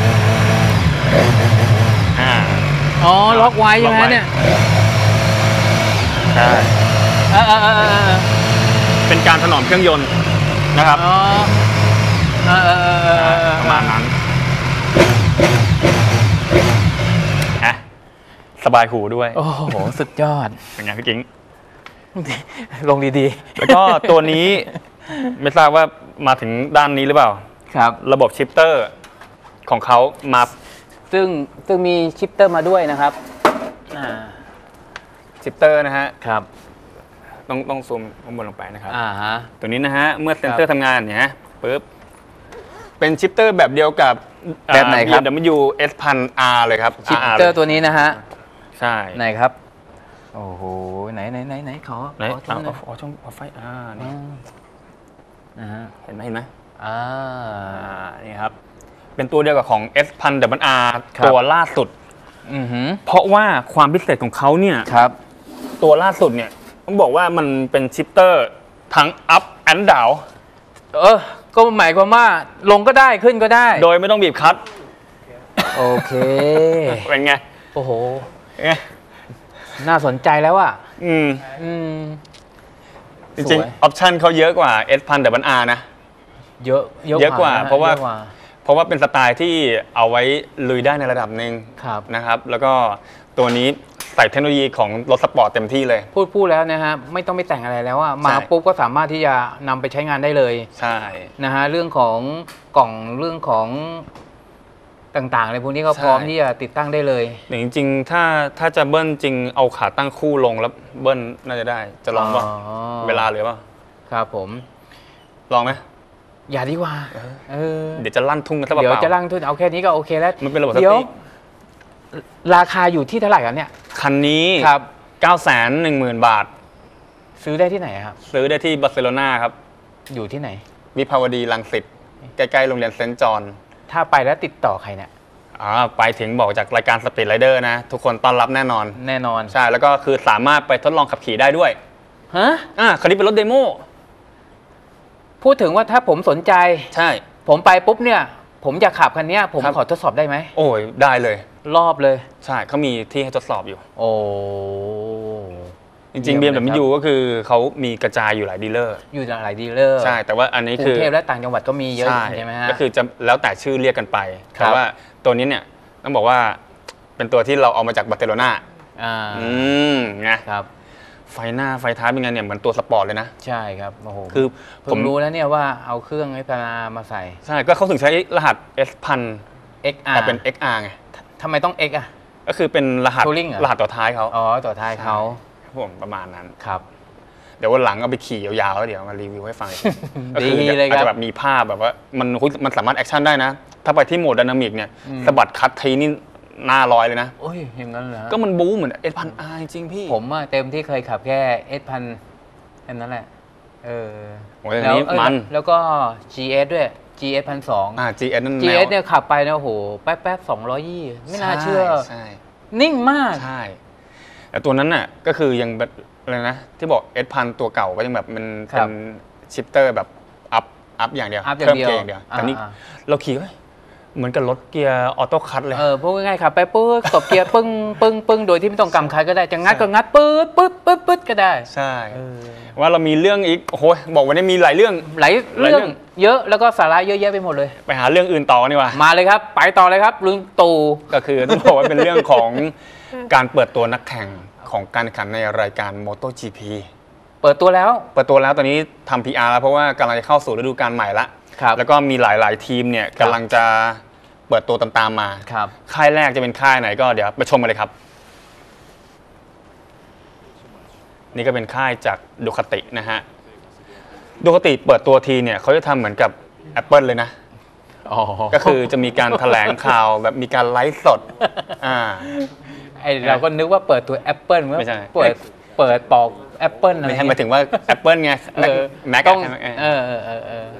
อ่าอ๋อล็อกไว้ใช่ไหมเนี่ยใช่เออเออเออเป็นการถนอมเครื่องยนต์นะครับอ๋อเออเออประมาณนั้นอ่ะสบายหูด้วยโอ้โหสุดยอดเป็นไงพี่กิ๊งลงดีๆแล้วก็ตัวนี้ไม่ทราบว่ามาถึงด้านนี้หรือเปล่าครับระบบชิปเตอร์ของเขามาซึ่งซึ่งมีชิปเตอร์มาด้วยนะครับอ่าชิปเตอร์นะฮะครับต้องต้องซูมข้างบนลงไปนะครับอ่าฮะตัวนี้นะฮะเมื่อเซนเซอร์ทำงานเนี่ยปึ๊บเป็นชิปเตอร์แบบเดียวกับแบบไหนครับบี เอ็ม ดับเบิลยู เอส พัน อาร์ เลยครับชิปเตอร์ตัวนี้นะฮะใช่ไหนครับโอ้โหไหนไหนไหนไหนขอไหนอ๋อช่องไฟอ่านี่นะฮะเห็นไหมเห็นไหมอ่านี่ครับเป็นตัวเดียวกับของ เอส พัน ดับเบิลอาร์ ตัวล่าสุดเพราะว่าความพิเศษของเขาเนี่ยตัวล่าสุดเนี่ยต้องบอกว่ามันเป็นชิปเตอร์ทั้ง up and down เออก็หมายความว่าลงก็ได้ขึ้นก็ได้โดยไม่ต้องบีบคลัตช์โอเคเป็นไงโอ้โหน่าสนใจแล้วอ่ะอืมอืมจริงๆออปชันเขาเยอะกว่า เอส พัน ดับเบิลอาร์ นะเยอะเยอะกว่าเพราะว่าเพราะว่าเป็นสไตล์ที่เอาไว้ลุยได้ในระดับหนึ่งนะครับแล้วก็ตัวนี้ใส่เทคโนโลยีของรถสปอร์ตเต็มที่เลยพูดพูดแล้วนะฮะไม่ต้องไปแต่งอะไรแล้วอ่ะมาปุ๊บก็สามารถที่จะนำไปใช้งานได้เลยใช่นะฮะเรื่องของกล่องเรื่องของต่างๆอะไรพวกนี้ก็พร้อมที่จะติดตั้งได้เลยจริงๆถ้าถ้าจะเบิ้ลจริงเอาขาตั้งคู่ลงแล้วเบิ้ลน่าจะได้จะลองป่ะเวลาเหลือป่ะครับผมลองไหมอย่าดีกว่าเออเดี๋ยวจะลั่นทุ่งกันซะเปล่าเดี๋ยวจะลั่นทุ่งเอาแค่นี้ก็โอเคแล้วมันเป็นระบบสติ๊กราคาอยู่ที่เท่าไหร่กันเนี่ยคันนี้ครับเก้าแสนหนึ่งหมื่น บาทซื้อได้ที่ไหนครับซื้อได้ที่บาร์เซโลนาครับอยู่ที่ไหนวิภาวดีรังสิตใกล้ๆโรงเรียนเซนต์จอห์นถ้าไปแล้วติดต่อใครเนี่ยอ๋อไปถึงบอกจากรายการสปีดไรเดอร์นะทุกคนต้อนรับแน่นอนแน่นอนใช่แล้วก็คือสามารถไปทดลองขับขี่ได้ด้วยฮะอ่าคันนี้เป็นรถเดโมพูดถึงว่าถ้าผมสนใจใช่ผมไปปุ๊บเนี่ยผมอยากขับคันนี้ผมขอทดสอบได้ไหมโอ้ยได้เลยรอบเลยใช่เขามีที่ให้ทดสอบอยู่โอ้จริงๆ บี เอ็ม ดับเบิลยู ก็คือเขามีกระจายอยู่หลายดีลเลอร์อยู่หลายดีลเลอร์ใช่แต่ว่าอันนี้คือกรุงเทพและต่างจังหวัดก็มีเยอะใช่ไหมฮะก็คือจะแล้วแต่ชื่อเรียกกันไปแต่ว่าตัวนี้เนี่ยต้องบอกว่าเป็นตัวที่เราเอามาจากบาร์เซโลนาอ่าอืมไงครับไฟหน้าไฟท้ายเป็นไงเนี่ยเหมือนตัวสปอร์ตเลยนะใช่ครับโอ้โหคือผมรู้แล้วเนี่ยว่าเอาเครื่องไอ้พารามาใส่ใช่ก็เขาถึงใช้รหัส เอส พันเอ็ก อาร์แต่เป็น เอ็ก อาร์ ไงทำไมต้อง X อ่ะก็คือเป็นรหัสรหัสต่อท้ายเขาอ๋อต่อท้ายเขาผมประมาณนั้นครับเดี๋ยววันหลังเอาไปขี่ยาวๆแล้วเดี๋ยวมารีวิวให้ฟังดีเลยครับอาจจะแบบมีภาพแบบว่ามันมันสามารถแอคชั่นได้นะถ้าไปที่โหมดไดนามิกเนี่ยสะบัดคัททีนี่หน้าร้อยเลยนะโอ้ยอย่างนั้นเหรอก็มันบู๊เหมือน เอส พัน อาร์ จริงพี่ผมอะเต็มที่เคยขับแค่ เอส พัน แค่นั้นแหละเออโอ้ยนี้มันแล้วก็ จี เอส ด้วย จี เอส พันสองอ่า จี เอส นั่นแนวจี เอส เนี่ยขับไปนะโอ้โหแป๊บๆสองร้อยยี่ไม่น่าเชื่อใช่นิ่งมากใช่แต่ตัวนั้นน่ะก็คือยังแบบอะไรนะที่บอก เอส พัน ตัวเก่าก็ยังแบบมันเป็นชิปเตอร์แบบอัพอัพอย่างเดียวเพิ่มเกียร์อย่างเดียวแต่นี่เราขี่เหมือนกับรถเกียร์ออโต้คัทเลยเออพูดง่ายๆครับไปปึ๊บตบเกียร์ปึ้งปึ้งปึ้งโดยที่ไม่ต้องกำคัทก็ได้จะงัดก็งัดปึ๊ดปึ๊ดปึ๊ดปึ๊ดก็ได้ใช่ว่าเรามีเรื่องอีกโอ้โหบอกวันนี้มีหลายเรื่องหลายเรื่องเยอะแล้วก็สาระเยอะแยะไปหมดเลยไปหาเรื่องอื่นต่อดีกว่ามาเลยครับไปต่อเลยครับลุงตู่ก็คือต้องบอกว่าเป็นเรื่องของการเปิดตัวนักแข่งของการแข่งขันในรายการ โมโต จี พีเปิดตัวแล้วเปิดตัวแล้วตอนนี้ทำ พี อาร์ แล้วเพราะว่ากำลังจะเข้าสู่ฤดูกาลใหม่ละแล้วก็มีหลายๆทีมเนี่ยกำลังจะเปิดตัวตามๆมาค่ายแรกจะเป็นค่ายไหนก็เดี๋ยวไปชมกันเลยครับนี่ก็เป็นค่ายจากดูคาตินะฮะดูคาติเปิดตัวทีเนี่ยเขาจะทำเหมือนกับ Apple เลยนะก็คือจะมีการแถลงข่าวแบบมีการไลฟ์สดอ่าไอเราก็นึกว่าเปิดตัว Apple เมื่อเปิดเปิดปอก Apple อะไรไม่ใช่หมายถึงว่า Apple ไงแม็กต้องเออเออเออ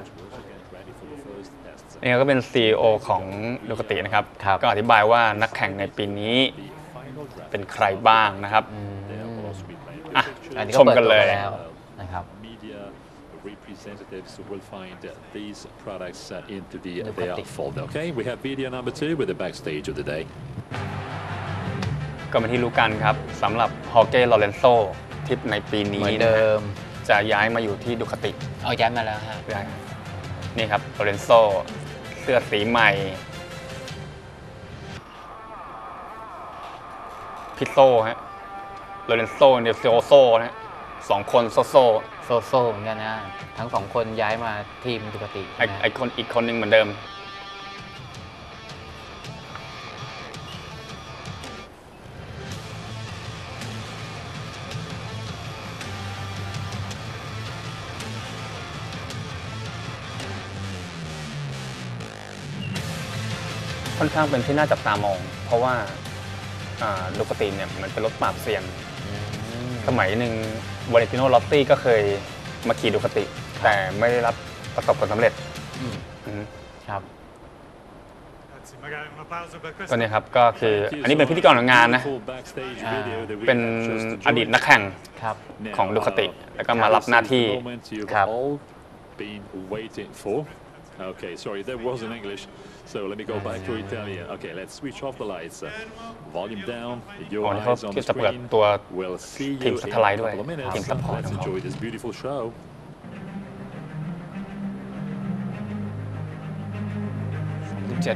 นี่ก็เป็น ซี อี โอ ของดูคาตินะครับก็อธิบายว่านักแข่งในปีนี้เป็นใครบ้างนะครับอ่ะอันนี้ชก็มเปิดกันตัวเลยแล้วนะครับ representatives will find these products into the The their plastic. folder. Okay, we have video number two with the backstage of the day. ก็มาที่รู้กันครับสำหรับฮอเก้ลอเรนโซที่ในปีนี้เหมือนเดิมจะย้ายมาอยู่ที่ดูคาติเอาย้ายมาแล้วฮะนี่ครับลอเรนโซเสื้อสีใหม่พิโซฮะลอเรนโซเนลเซโอโซนะฮะสองคนโซโซโซโซเหมือนกันนะทั้งสองคนย้ายมาทีมดูคาติไอไอคนอีกคนหนึ่งเหมือนเดิมค่อนข้างเป็นที่น่าจับตามอง เพราะว่าดูคาติเนี่ยมันเป็นรถปราบเซียนสมัยหนึ่งวาเลนติโนลอตตี้ก็เคยมาขี่ดูคาติ แต่ไม่ได้รับประสบผลสำเร็จครับก็เนี่ยครับก็คืออันนี้เป็นพิธีกรของงานนะเป็นอดีตนักแข่งของดูคาติแล้วก็มารับหน้าที่ครับ Okay, sorry, that wasn't English. So let me go back to Italian. Okay, let's switch off the lights. Volume down. Your eyes on the screen. We'll see you in a couple of minutes. Let's enjoy this beautiful show. สิบเจ็ด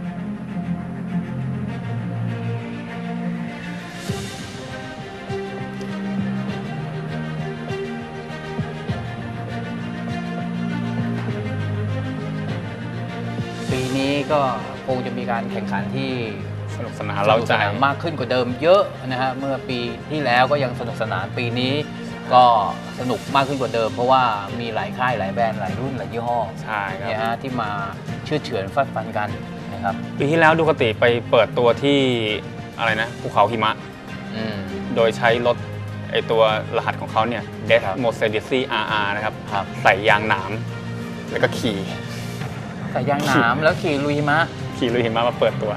ปีนี้ก็คงจะมีการแข่งขันที่สนุกสนานเร้าใจมากขึ้นกว่าเดิมเยอะนะฮะเมื่อปีที่แล้วก็ยังสนุกสนานปีนี้ก็สนุกมากขึ้นกว่าเดิมเพราะว่ามีหลายค่ายหลายแบรนด์หลายรุ่นหลายยี่ห้อใช่ครับเนี่ยฮะที่มาเชื่อเฉือนฟัดฟันกันนะครับปีที่แล้วดูคาติไปเปิดตัวที่อะไรนะภูเขาหิมะโดยใช้รถไอตัวรหัสของเขาเนี่ย Death Mercedes อาร์ อาร์ นะครับใส่ยางหนามแล้วก็ขี่ใส่ยางหนามแล้วขี่ลุยหิมะขี่ลุยหิมะมาเปิดตัว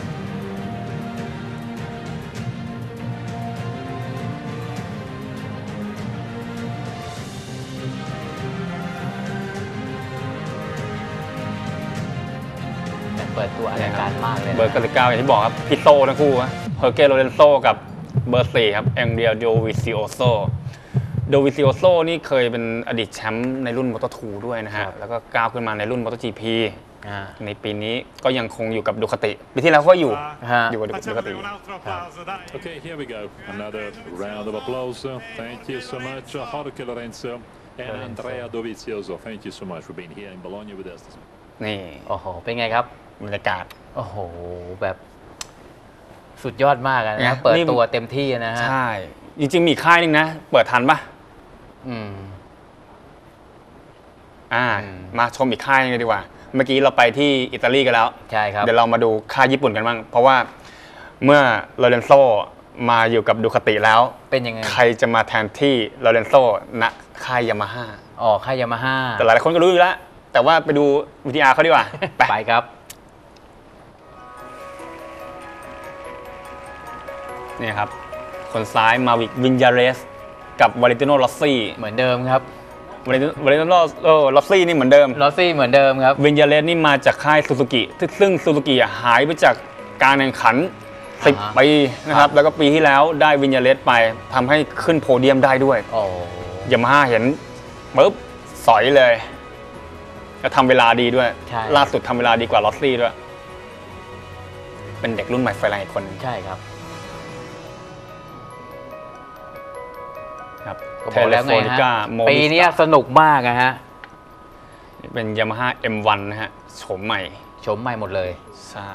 เปิดตัวอลังการมากเลยเบอร์เก้าสิบเก้าอย่างที่บอกครับพิโซทั้งคู่ฮะเฮอร์เก้โลเรนโซกับเบอร์สี่ครับแองเดรียโดวิซิโอโซโดวิซิโอโซนี่เคยเป็นอดีตแชมป์ในรุ่นมอเตอร์ทูด้วยนะฮะแล้วก็ก้าวขึ้นมาในรุ่นมอเตอร์จีพีในปีนี้ก็ยังคงอยู่กับดูคาติปีที่แล้วก็อยู่อยู่กับดูคาติ Okay, here we go. Another round of applause. Thank you so much, Jorge Lorenzo and Andrea Dovizioso. Thank you so much for being here in Bologna with us. นี่โอ้โหเป็นไงครับบรรยากาศโอ้โหแบบสุดยอดมากนะเปิดตัวเต็มที่นะฮะใช่จริงๆมีค่ายนึงนะเปิดทันปะอืมอ่ามาชมอีกค่ายนึงดีกว่าเมื่อกี้เราไปที่อิตาลีกันแล้วใช่ครับเดี๋ยวเรามาดูค่ายญี่ปุ่นกันบ้างเพราะว่าเมื่อโลเรนโซมาอยู่กับดูคาติแล้วเป็นยังไงใครจะมาแทนที่โลเรนโซณค่ายยามาฮ่าอ๋อค่ายยามาฮ่าแต่หลายคนก็รู้อยู่แล้วแต่ว่าไปดูวิทยาเขาดีกว่าไปครับนี่ครับคนซ้ายมาวิกวินยาเรสกับวาเลนติโนลอสซี่เหมือนเดิมครับวาเลนวาเลนติโนลอสซี่นี่เหมือนเดิมลอสซี่เหมือนเดิมครับวินยาเรสนี่มาจากค่ายซูซูกิซึ่งซูซูกิหายไปจากการแข่งขันสิบปีนะครับแล้วก็ปีที่แล้วได้วินยาเรสไปทำให้ขึ้นโพเดียมได้ด้วยยามาฮ่าเห็นปุ๊บสอยเลยแล้วทำเวลาดีด้วยล่าสุดทำเวลาดีกว่าลอสซี่ด้วยเป็นเด็กรุ่นใหม่ไฟแรงอีกคนใช่ครับครับก็บอกแล้วไงฮะปีนี้สนุกมากนะฮะเป็น Yamaha เอ็ม วัน นะฮะโฉมใหม่โฉมใหม่หมดเลยใช่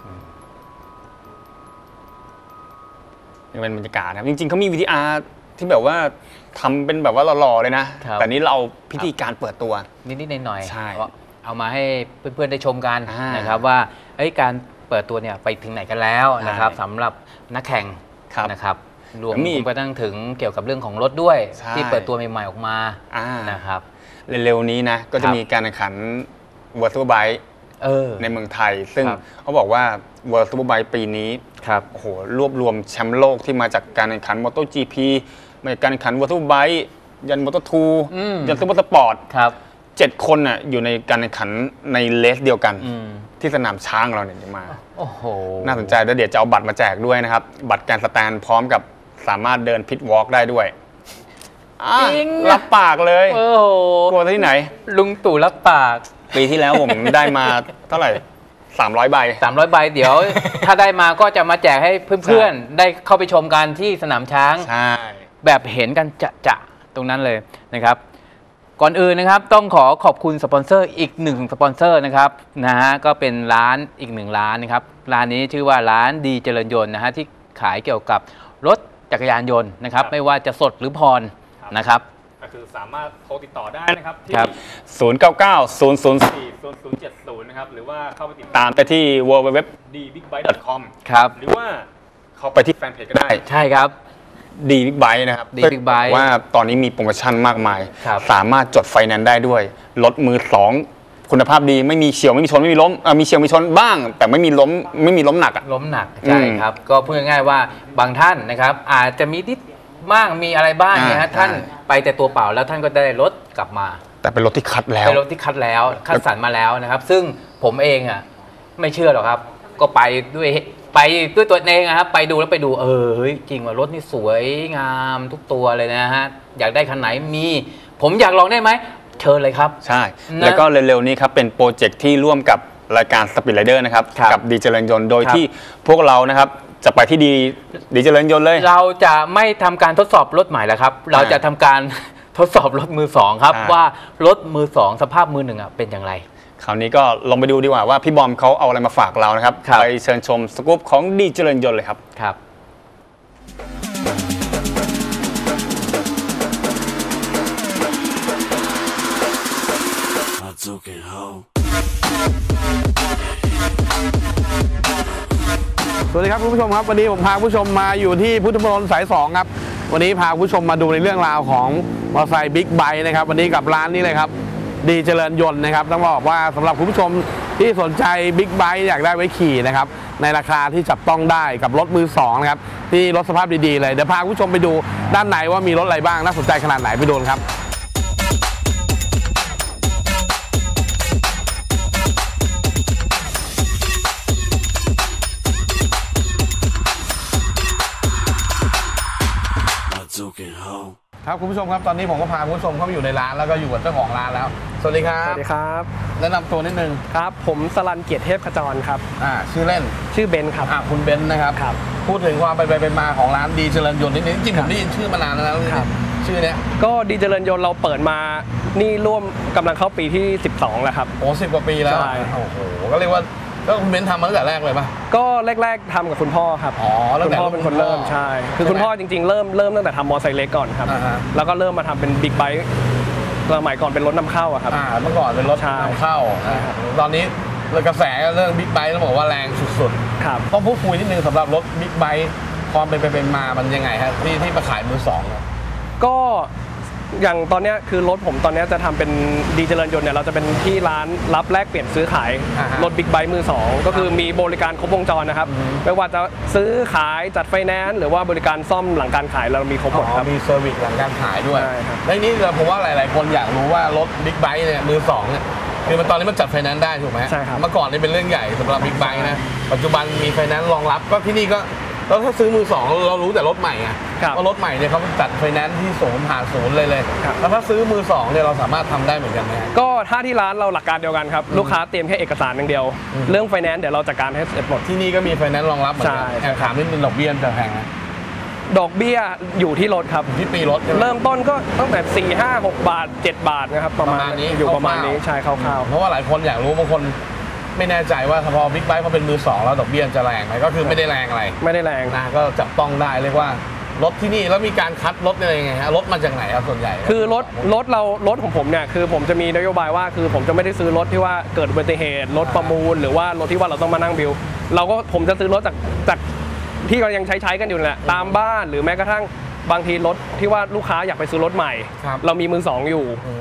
เป็นบรรยากาศนะจริงๆเขามี วี ที อาร์ ที่แบบว่าทำเป็นแบบว่าหล่อๆเลยนะแต่นี้เราพิธีการเปิดตัวนิดๆหน่อยๆเอามาให้เพื่อนๆได้ชมกันนะครับว่าการเปิดตัวเนี่ยไปถึงไหนกันแล้วนะครับสำหรับนักแข่งนะครับรวมไปตั้งถึงเกี่ยวกับเรื่องของรถด้วยที่เปิดตัวใหม่ๆออกมานะครับเร็วๆนี้นะก็จะมีการแข่งขัน Virtual Bike ในเมืองไทยซึ่งเขาบอกว่า World Superbike ปีนี้โอ้โหรวบรวมแชมป์โลกที่มาจากการแข่งขัน MotoGP มาจากการแข่งขัน World Superbike ยัน Moto ทู ยัน Super Sport เจ็ดคนน่ะอยู่ในการแข่งขันในเลสเดียวกันที่สนามช้างเราเนี่ยมาโอ้โหน่าสนใจแล้วเดี๋ยวจะเอาบัตรมาแจกด้วยนะครับบัตรการสแตนพร้อมกับสามารถเดินพิทวอล์กได้ด้วยจริงรับปากเลยโอ้โหกลัวที่ไหนลุงตู่รับปากปีที่แล้วผมได้มาเท่าไหร่สามร้อยใบสามร้อยใบเดี๋ยวถ้าได้มาก็จะมาแจกให้เพื่อนๆได้เข้าไปชมกันที่สนามช้างใช่แบบเห็นกันจะๆตรงนั้นเลยนะครับก่อนอื่นนะครับต้องขอขอบคุณสปอนเซอร์อีกหนึ่งสปอนเซอร์นะครับนะฮะก็เป็นร้านอีกหนึ่งร้านนะครับร้านนี้ชื่อว่าร้านดีเจริญยนต์นะฮะที่ขายเกี่ยวกับรถจักรยานยนต์นะครับไม่ว่าจะสดหรือผ่อนนะครับก็คือสามารถโทรติดต่อได้นะครับที่ศูนย์ เก้า เก้า ศูนย์ ศูนย์ สี่ ศูนย์ ศูนย์ เจ็ด ศูนย์นะครับหรือว่าเข้าไปติดตามไปที่ ดับเบิลยู ดับเบิลยู ดับเบิลยู ดอท ดี บิ๊กไบค์ ดอท คอมครับหรือว่าเข้าไปที่แฟนเพจก็ได้ใช่ครับดีบิ๊กไบค์นะครับดีบิ๊กไบค์ว่าตอนนี้มีโปรโมชั่นมากมายสามารถจดไฟแนนซ์ได้ด้วยรถมือสองคุณภาพดีไม่มีเฉียวไม่มีชนไม่มีล้มมีเฉียวมีชนบ้างแต่ไม่มีล้มไม่มีล้มหนักอะล้มหนักใช่ครับก็พูดง่ายๆว่าบางท่านนะครับอาจจะมีนิดบ้างมีอะไรบ้างนะฮะท่านไปแต่ตัวเปล่าแล้วท่านก็ได้รถกลับมาแต่เป็นรถที่คัดแล้วเป็นรถที่คัดแล้วคัดสรรมาแล้วนะครับซึ่งผมเองอ่ะไม่เชื่อหรอกครับก็ไปด้วยไปด้วยตัวเองนะครับไปดูแล้วไปดูเออเฮ้ยจริงว่ารถนี่สวยงามทุกตัวเลยนะฮะอยากได้คันไหนมีผมอยากลองได้ไหมเชิญเลยครับใช่แล้วก็เร็วๆนี้ครับเป็นโปรเจกต์ที่ร่วมกับรายการ Speed Rider นะครับกับดีเจริญยนต์โดยที่พวกเรานะครับจะไปที่ดีดีเจริญยนต์เลยเราจะไม่ทำการทดสอบรถใหม่แล้วครับเราจะทำการทดสอบรถมือสองครับว่ารถมือสองสภาพมือหนึ่งอ่ะเป็นอย่างไรคราวนี้ก็ลองไปดูดีกว่าว่าพี่บอมเขาเอาอะไรมาฝากเรานะครับไปเชิญชมสกู๊ปของดีเจริญยนต์เลยครับครับสวัสดีครับคุณผู้ชมครับวันนี้ผมพาผู้ชมมาอยู่ที่พุทธมณฑลสายสองครับวันนี้พาผู้ชมมาดูในเรื่องราวของมอเตอร์ไซค์บิ๊กไบค์นะครับวันนี้กับร้านนี้เลยครับดีเจริญยนต์นะครับต้องบอกว่าสำหรับคุณผู้ชมที่สนใจบิ๊กไบค์อยากได้ไว้ขี่นะครับในราคาที่จับต้องได้กับรถมือสองนะครับที่รถสภาพดีๆเลยเดี๋ยวพาผู้ชมไปดูด้านในว่ามีรถอะไรบ้างน่าสนใจขนาดไหนไปดูครับครับคุณผู้ชมครับตอนนี้ผมก็พาคุณผู้ชมเข้ามาอยู่ในร้านแล้วก็อยู่กับเจ้าของร้านแล้วสวัสดีครับสวัสดีครับแนะนำตัวนิดนึงครับผมสรัญเกียรติเทพขจรครับอ่าชื่อเล่นชื่อเบนครับอ่าคุณเบนนะครับครับพูดถึงความไปไปมาของร้านดีเจริญยนต์นิดนึงจริงผมได้ยินชื่อมานานแล้วนะครับชื่อเนี้ยก็ดีเจริญยนต์เราเปิดมานี่ร่วมกำลังเข้าปีที่สิบสองแล้วครับโอ้สิบกว่าปีแล้วใช่โอ้โหก็เรียกว่าก็คุณเบนทำมาตั้งแต่แรกเลยป่ะก็แรกๆทำกับคุณพ่อครับอ๋อคุณพ่อเป็นคนเริ่มใช่คือคุณพ่อจริงๆเริ่มเริ่มตั้งแต่ทำมอเตอร์ไซค์เล็กก่อนครับแล้วก็เริ่มมาทำเป็นบิ๊กไบค์สมัยก่อนเป็นรถนำเข้าอะครับเมื่อก่อนเป็นรถนำเข้าตอนนี้กระแสเรื่องบิ๊กไบค์ต้องบอกว่าแรงสุดๆครับต้องพูดคุยนิดนึงสำหรับรถบิ๊กไบค์ความเป็นไปเป็นมามันยังไงครับที่ที่มาขายมือสองก็อย่างตอนนี้คือรถผมตอนนี้จะทำเป็นดีเจริญยนต์เนี่ยเราจะเป็นที่ร้านรับแลกเปลี่ยนซื้อขายรถบิ๊กไบค์มือสองก็คือมีบริการครบวงจรนะครับไม่ว่าจะซื้อขายจัดไฟแนนซ์หรือว่าบริการซ่อมหลังการขายเรามีครบหมดครับมีเซอร์วิสหลังการขายด้วยและนี้ผมว่าหลายๆคนอยากรู้ว่ารถบิ๊กไบค์เนี่ยมือสองเนี่ยคือมันตอนนี้มันจัดไฟแนนซ์ได้ถูกไหมใช่ครับเมื่อก่อนนี่เป็นเรื่องใหญ่สำหรับบิ๊กไบค์นะปัจจุบันมีไฟแนนซ์รองรับก็ที่นี่ก็แล้วถ้าซื้อมือสองเรารู้แต่รถใหม่ไงว่ารถใหม่เนี่ยเขาจัดไฟแนนซ์ที่ศูนย์ผ่านศูนย์เลยเลยแล้วถ้าซื้อมือสองเนี่ยเราสามารถทำได้เหมือนกันไหมก็ถ้าที่ร้านเราหลักการเดียวกันครับลูกค้าเตรียมแค่เอกสารอย่างเดียวเรื่องไฟแนนซ์เดี๋ยวเราจัดการให้เสร็จหมดที่นี่ก็มีไฟแนนซ์รองรับเหมือนกันแอบถามนิดนึงดอกเบี้ยจะแพงไหมดอกเบี้ยอยู่ที่รถครับที่ปีรถเริ่มต้นก็ตั้งแต่สี่ ห้า หกบาทเจ็ดบาทนะครับประมาณนี้อยู่ประมาณนี้ใช่คร่าวๆเพราะว่าหลายคนอยากรู้บางคนไม่แน่ใจว่าพอบิ๊กไบค์พอเป็นมือสองแล้วดอกเบี้ยจะแรงไหมก็คือไม่ได้แรงอะไรไม่ได้แรงนะก็จับต้องได้เรียกว่ารถที่นี่แล้วมีการคัดรถอะไรยังไงฮะรถมาจากไหนครับส่วนใหญ่คือรถรถเรารถของผมเนี่ยคือผมจะมีนโยบายว่าคือผมจะไม่ได้ซื้อรถที่ว่าเกิดอุบัติเหตุรถประมูลหรือว่ารถที่ว่าเราต้องมานั่งบิลเราก็ผมจะซื้อรถจากจากที่เรายังใช้ใช้กันอยู่แหละตามบ้านหรือแม้กระทั่งบางทีรถที่ว่าลูกค้าอยากไปซื้อรถใหม่เรามีมือสองอยู่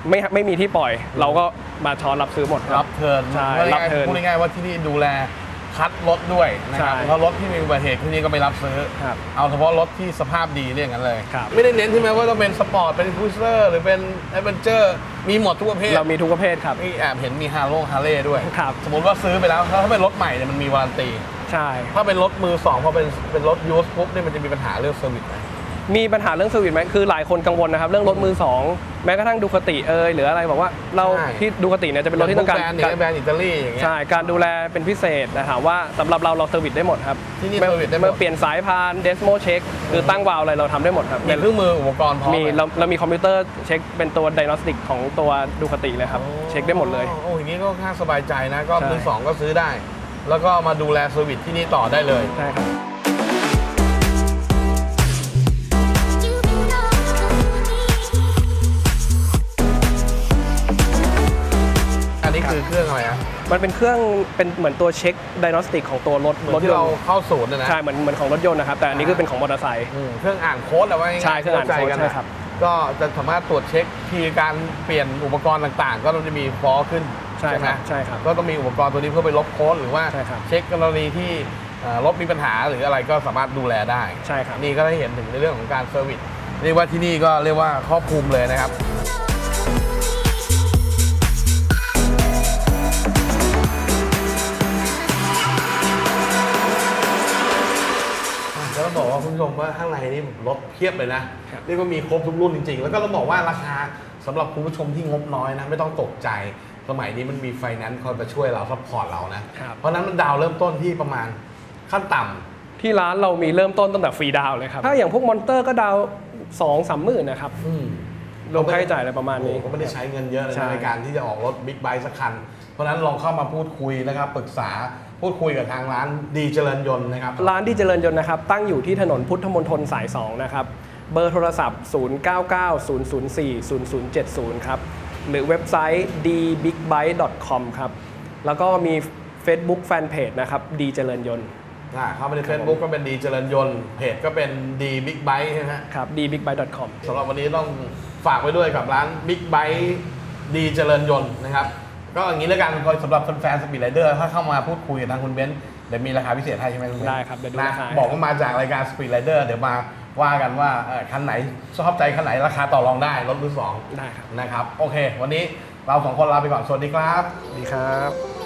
ไม่ไม่มีที่ปล่อย เราก็มาช้อนรับซื้อหมดรับเทิร์นใช่รัรับบ เทิเทิร์ร์นนพูดง่ายๆว่าที่นี่ดูแลคัดรถด้วยนะครับใช่แล้วรถที่มีอุบัติเหตุที่นี่ก็ไม่รับซื้อครับเอาเฉพาะรถที่สภาพดีเรียกงั้นเลยครับไม่ได้เน้นใช่ไหมว่าต้องเป็นสปอร์ตเป็นครูเซอร์หรือเป็นแอดเวนเจอร์มีหมดทุกประเภทเรามีทุกประเภทครับนี่แอบเห็นมีฮาร์โลฮาร์เลย์ด้วยครับสมมติว่าซื้อไปแล้วถ้าเป็นรถใหม่เนี่ยมันมีวารันตีใช่ถ้าเป็นรถมือสองพอเป็นเป็นรถยูสปุ๊บเนี่ยมันจะมีปัญหาเรื่องเซอร์วิสไหมมีปัญหาเรื่องเซอร์วิสไหมคือหลายคนกังวลนะครับเรื่องรถมือสองแม้กระทั่งดูคติเอยหรืออะไรบอกว่าเราใช่ที่ดูคติเนี่ยจะเป็นรถที่ต้องการแบรนด์เนี่ยแบรนด์อิตาลีอย่างเงี้ยใช่การดูแลเป็นพิเศษแต่ถามว่าสำหรับเราเราเซอร์วิสได้หมดครับที่นี่เมื่อเซอร์วิสได้หมดเมื่อเปลี่ยนสายพานเดสโมเช็คคือตั้งวาล์วอะไรเราทำได้หมดครับมีเครื่องมืออุปกรณ์พร้อมมีไหเราเรามีคอมพิวเตอร์เช็คเป็นตัวไดโนสติกของตัวดูคติเลยครับเช็คได้หมดเลยโอ้อย่างนี้ก็ค่อนข้างสบายใจนะก็ใช่มือสองก็ซื้อได้ แล้วก็มาดูแลเซอร์วิสที่นี่ต่อได้เลยใช่ครับอันนี้คือเครื่องอะไรอะมันเป็นเครื่องเป็นเหมือนตัวเช็คไดโนสติกของตัวรถเหมือรนถที่ยนเราต์เข้าศูนย์นะนะใช่เหมือนเหมือนของรถยนต์นะครับแต่อันนี้คือเป็นของมอเตอร์ไซค์อืมเครื่องอ่านโค้ดเอาไว้ง่ายๆใช่เครื่องอ่านโค้ดเข้ใจกัใช่ครับก็จะสามารถตรวจเช็คที่การเปลี่ยนอุปกรณ์ต่างๆ ก็ต้องจะมีฟอลขึ้นใช่ไหคมรับใช่ครับก็ต้องมีอุปกรณ์ตัวนี้เพื่อไปลบโค้ดหรือว่าใช่ครับเช็คกรณีที่เอ่อรถมีปัญหาหรืออะไรก็สามารถดูแลได้ใช่ครับนี่ก็ได้เห็นถึงในเรื่องของการเซอร์วิสเรียกว่าที่นี่ก็เรียกว่าครอบคลุมเลยนะครับแล้วต้องบอกว่าคุณผู้ชมว่าข้างในนี่รถเพียบเลยนะเรียกว่ามีครบทุกรุ่นจริงๆ แล้วก็ต้องบอกว่าราคาสำหรับคุณผู้ชมที่งบน้อยนะไม่ต้องตกใจสมัยนี้มันมีไฟแนนซ์คอยมาช่วยเราซัพพอร์ตเรานะครับ เพราะฉะนั้นมันดาวน์เริ่มต้นที่ประมาณขั้นต่ำที่ร้านเรามีเริ่มต้นตั้งแต่ฟรีดาวน์เลยครับ ถ้าอย่างพวกมอนเตอร์ก็ดาวสองสามหมื่นนะครับอืมรวมค่าใช้จ่ายอะไรประมาณนี้โอ้โหก็ไม่ได้ใช้เงินเยอะเลยใช่นะในการที่จะออกรถบิ๊กไบค์สักคัน เพราะฉะนั้นลองเข้ามาพูดคุยนะครับปรึกษาพูดคุยกับทางร้านดีเจริญยนต์นะครับร้านดีเจริญยนต์นะครับ ตั้งอยู่ที่ถนนพุทธมณฑลสายสองนะครับ เบอร์โทรศัพท์ ศูนย์ เก้า เก้า ศูนย์ ศูนย์ สี่ ศูนย์ ศูนย์ เจ็ด ศูนย์ ครับ หรือเว็บไซต์ ดี บิ๊กไบค์ ดอท คอม ครับ แล้วก็มี Facebook Fanpage นะครับดีเจริญยนต์อ่าเข้าไปใน Facebook ก็เป็นดีเจริญยนต์เพจก็เป็นดีบิ๊กไบค์ใช่ไหมฮะครับ ดี บิ๊กไบค์ ดอท คอมสำหรับวันนี้ต้องฝากไว้ด้วยกับร้านบิ๊กไบค์ดีเจริญยนต์นะครับ ก็อย่างนี้แล้วกันสำหรับแฟนๆสปีดไรเดอร์ถ้าเข้ามาพูดคุยกับทางคุณเบนซ์เดี๋ยวมีราคาพิเศษให้ใช่ไหมคุณเบนซ์ได้ครับเดี๋ยวดูนะราคาให้บอกว่ามาจากรายการสปีดไรเดอร์เดี๋ยวมาว่ากันว่าเอ่อคันไหนชอบใจคันไหนราคาต่อรองได้รถมือสองได้ครับนะครับโอเค วันนี้เราสองคนลาไปก่อนสวัสดีครับดีครับ